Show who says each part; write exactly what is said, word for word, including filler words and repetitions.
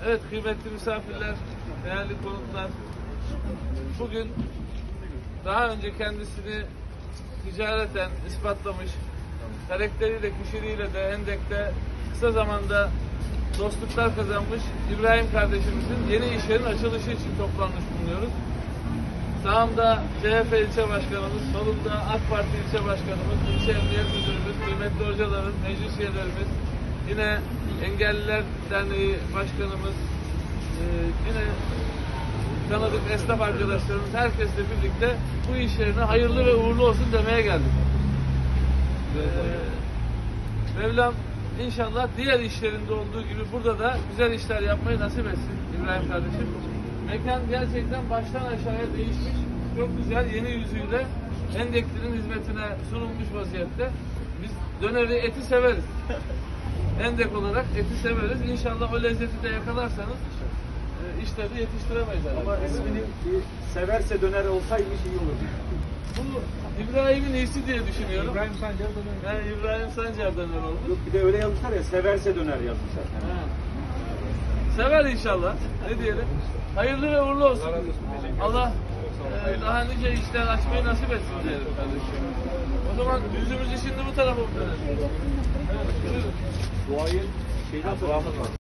Speaker 1: Evet, kıymetli misafirler, değerli konuklar, bugün daha önce kendisini ticareten ispatlamış, karakteriyle, kişiliğiyle de Hendek'te kısa zamanda dostluklar kazanmış İbrahim kardeşimizin yeni iş yerinin açılışı için toplanmış bulunuyoruz. Sağımda C H P ilçe başkanımız, solumda AK Parti ilçe başkanımız, ilçe emniyet müdürümüz, kıymetli hocalarım, meclis üyelerimiz, yine Engelliler Derneği başkanımız, e, yine tanıdık esnaf arkadaşlarımız, herkesle birlikte bu iş yerine hayırlı ve uğurlu olsun demeye geldik. Ee, Mevlam inşallah diğer işlerinde olduğu gibi burada da güzel işler yapmayı nasip etsin İbrahim kardeşim. Mekan gerçekten baştan aşağıya değişmiş. Çok güzel, yeni yüzüyle Hendekli'nin hizmetine sunulmuş vaziyette. Biz döneri, eti severiz. Hendek olarak eti severiz. İnşallah o lezzeti de yakalarsanız e, işleri yetiştiremeyiz herhalde.
Speaker 2: Ama ismini severse döner olsaymış iyi olurdu.
Speaker 1: Bu İbrahim'in iyisi diye düşünüyorum.
Speaker 2: İbrahim Sancar döner.
Speaker 1: Yani İbrahim Sancar döner oldu.
Speaker 2: Yok, bir de öyle yazmışlar ya, severse döner yazmışlar.
Speaker 1: Ha. Sever inşallah. Ne diyelim? Hayırlı ve uğurlu olsun. Allah e, daha nice işler açmayı nasip etsin diyelim kardeşim. O zaman yüzümüzü şimdi bu tarafa dönelim. Evet, buyurun.
Speaker 2: Duayı şeyden sonra